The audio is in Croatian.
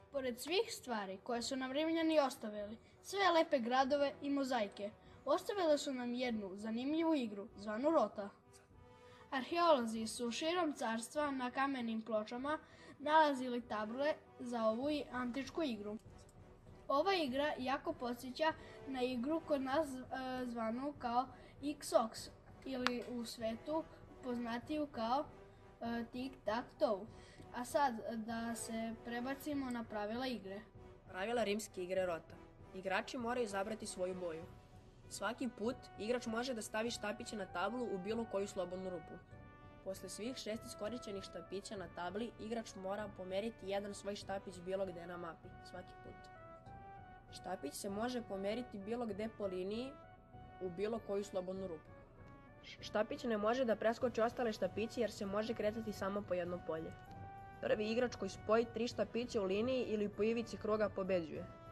Pored svih stvari koje su nam Rimljani ostavili, sve lepe gradove i mozaike, ostavili su nam jednu zanimljivu igru, zvanu rota. Arheolozi su širom carstva na kamenim pločama nalazili table za ovu antičku igru. Ova igra jako podsjeća na igru kod nas zvanu kao X-Ox ili u svetu poznatiju kao tic-tac-toe. A sad da se prebacimo na pravila igre. Pravila rimske igre rota. Igrači moraju izabrati svoju boju. Svaki put igrač može da stavi štapiće na tablu u bilo koju slobodnu rupu. Posle svih 6 iskorišćenih štapića na tabli, igrač mora pomeriti jedan svoj štapić bilo gde na mapi, svaki put. Štapić se može pomeriti bilo gde po liniji u bilo koju slobodnu rupu. Štapić ne može da preskoči ostale štapiće jer se može kretati samo po jedno polje. Prvi igrač koji spoji 3 štapića u liniji ili po ivici kruga pobeđuje.